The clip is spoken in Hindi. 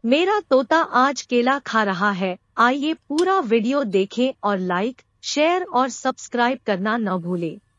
मेरा तोता आज केला खा रहा है। आइए पूरा वीडियो देखें और लाइक, शेयर और सब्सक्राइब करना न भूलें।